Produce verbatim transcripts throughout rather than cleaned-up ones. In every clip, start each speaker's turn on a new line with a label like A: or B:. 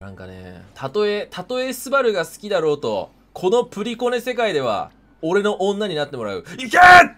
A: なんかね、たとえ、たとえスバルが好きだろうと、このプリコネ世界では、俺の女になってもらう。いけー！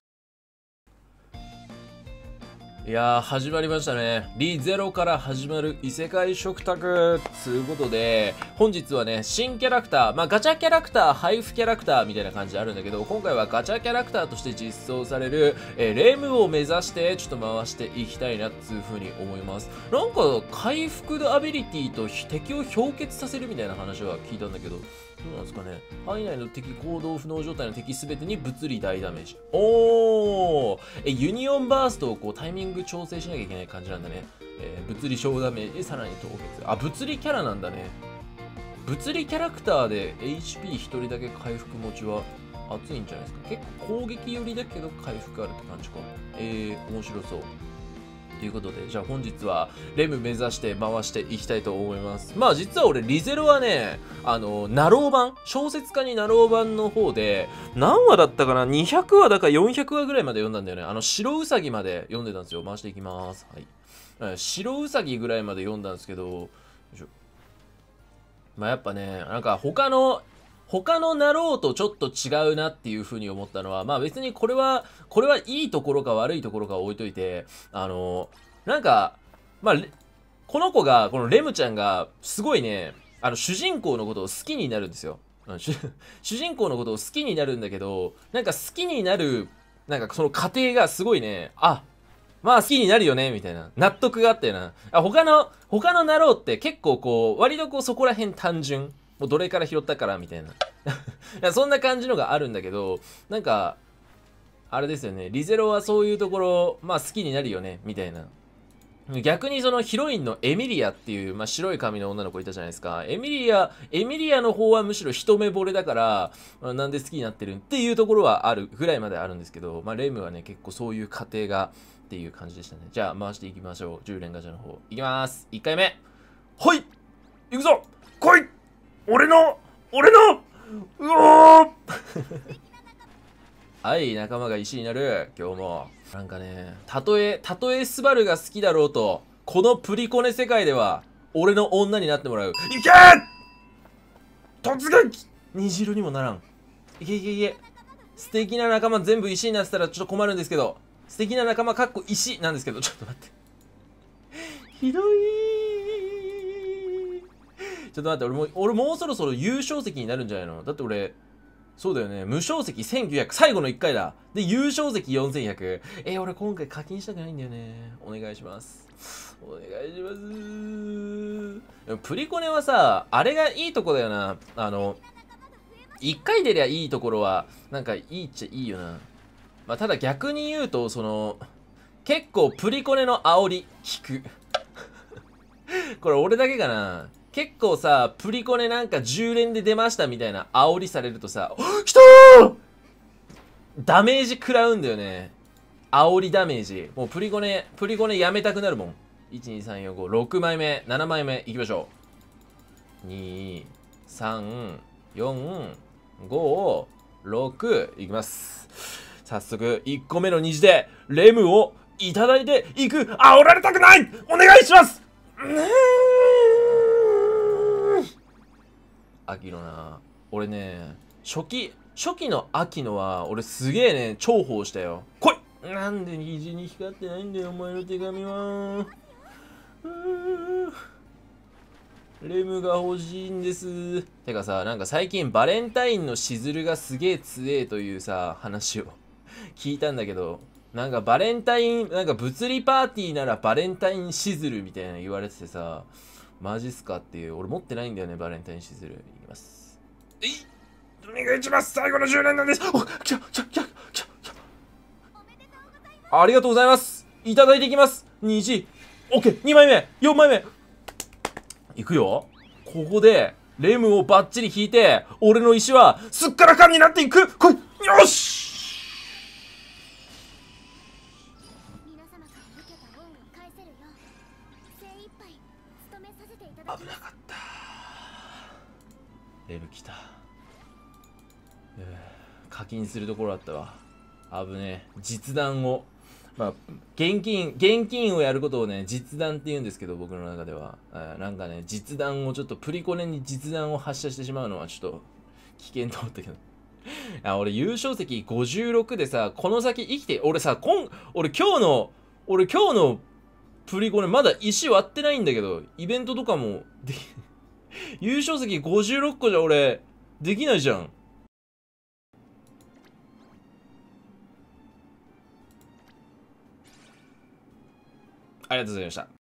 A: いやー、始まりましたね。リゼロから始まる異世界食卓つうことで、本日はね、新キャラクター、まあガチャキャラクター、配布キャラクターみたいな感じであるんだけど、今回はガチャキャラクターとして実装される、えー、レムを目指して、ちょっと回していきたいなっていう風に思います。なんか、回復アビリティと敵を氷結させるみたいな話は聞いたんだけど、どうなんですかね。範囲内の敵行動不能状態の敵すべてに物理大ダメージ。おーえ、ユニオンバーストをこうタイミング調整しなきゃいけない感じなんだね。えー、物理小ダメージ、さらに凍結。あ、物理キャラなんだね。物理キャラクターで エイチピーひとりだけ回復持ちは熱いんじゃないですか。結構攻撃寄りだけど回復あるって感じか。えー、面白そう。ということで、じゃあ本日はレム目指して回していきたいと思います。まあ実は俺リゼロはね、あの、ナロー版、小説家にナロー版の方で、何話だったかな ?にひゃく 話だかよんひゃくわぐらいまで読んだんだよね。あの、白ウサギまで読んでたんですよ。回していきます。はい。白ウサギぐらいまで読んだんですけど、よいしょ。まあやっぱね、なんか他の、他のナローとちょっと違うなっていう風に思ったのは、まあ別にこれは、これはいいところか悪いところか置いといて、あの、なんか、まあ、この子が、このレムちゃんが、すごいね、あの、主人公のことを好きになるんですよ。主人公のことを好きになるんだけど、なんか好きになる、なんかその過程がすごいね、あ、まあ好きになるよね、みたいな。納得があったよな。あ、他の、他のナローって結構こう、割とこうそこら辺単純。もうどれから拾ったから、みたいな。いやそんな感じのがあるんだけど、なんか、あれですよね。リゼロはそういうところ、まあ好きになるよね、みたいな。逆にそのヒロインのエミリアっていう、まあ、白い髪の女の子いたじゃないですか。エミリア、エミリアの方はむしろ一目惚れだから、まあ、なんで好きになってるっていうところはあるぐらいまであるんですけど、まあ、レムはね、結構そういう過程がっていう感じでしたね。じゃあ回していきましょう。じゅう連ガチャの方。いきます。いっかいめ。ほい行くぞ来い俺の俺のうおーはい、仲間が石になる。今日も。なんかね、たとえ、たとえスバルが好きだろうと、このプリコネ世界では、俺の女になってもらう。いけ突撃虹色にもならん。いけいけいけ。素敵な仲間全部石になってたらちょっと困るんですけど、素敵な仲間かっこ石なんですけど、ちょっと待って。ひどいちょっと待って、俺も、俺もうそろそろ優勝席になるんじゃないの？だって俺、そうだよね。無償席せんきゅうひゃく。最後のいっかいだ。で、優勝席よんせんひゃく。えー、俺今回課金したくないんだよね。お願いします。お願いします。でもプリコネはさ、あれがいいとこだよな。あの、いっかい出りゃいいところは、なんかいいっちゃいいよな。まあ、ただ逆に言うと、その、結構プリコネの煽り、引く。これ俺だけかな。結構さ、プリコネなんかじゅう連で出ましたみたいな煽りされるとさ、来たーダメージ食らうんだよね。煽りダメージ。もうプリコネ、プリコネやめたくなるもん。いち、に、さん、よん、ご、ろくまいめ、ななまいめ、いきましょう。に、さん、よん、ご、ろく、いきます。早速、いっこめの虹で、レムをいただいていく。煽られたくないお願いします秋のな、俺ね、初期、初期の秋のは、俺すげえね、重宝したよ。来いなんで虹に光ってないんだよ、お前の手紙は。レムが欲しいんです。てかさ、なんか最近バレンタインのしずるがすげえ強えというさ、話を聞いたんだけど、なんかバレンタイン、なんか物理パーティーならバレンタインしずるみたいな言われててさ、マジっすかっていう。俺持ってないんだよね、バレンタインしずる。いきます。えいお願いします最後のじゅう連なんですお来た来た来た来た来たありがとうございますいただいていきます虹オッケーにまいめよんまいめいくよここで、レムをバッチリ引いて、俺の石はすっからかんになっていく来いよし危なかったレム来た課金するところだったわ危ねえ実弾をまあ、現金、現金をやることをね、実弾って言うんですけど、僕の中では。あなんかね、実弾をちょっと、プリコネに実弾を発射してしまうのはちょっと、危険と思ったけど。あ、俺優勝席ごじゅうろくでさ、この先生きて、俺さ、今、俺今日の、俺今日のプリコネまだ石割ってないんだけど、イベントとかもでき、優勝席ごじゅうろっこじゃ俺、できないじゃん。ありがとうございました。